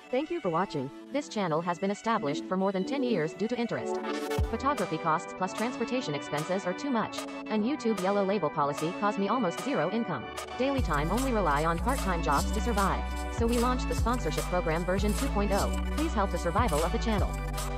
Thank you for watching. This channel has been established for more than 10 years due to interest. Photography costs plus transportation expenses are too much. And YouTube yellow label policy caused me almost zero income. Daily time only rely on part-time jobs to survive. So we launched the sponsorship program version 2.0. Please help the survival of the channel.